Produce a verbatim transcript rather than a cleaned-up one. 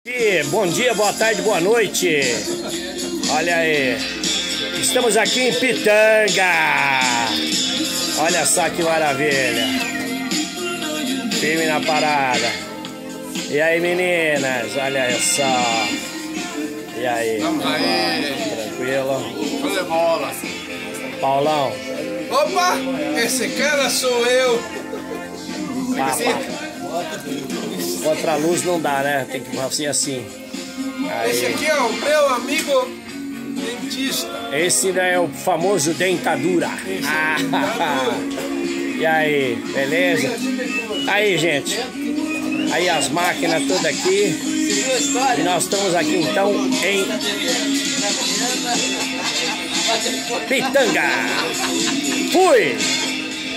E bom dia, boa tarde, boa noite. Olha aí, estamos aqui em Pitanga. Olha só que maravilha. Firme na parada. E aí, meninas, olha só. E aí? Vamos aí. Tranquilo? Show de bola. Paulão. Opa, esse cara sou eu. Papa. Contra luz não dá, né? Tem que fazer assim. Aí. Esse aqui é o meu amigo dentista. Esse né, é o famoso dentadura. Ah, e aí, beleza? Aí, gente. Aí as máquinas todas aqui. E nós estamos aqui então em Pitanga. Fui!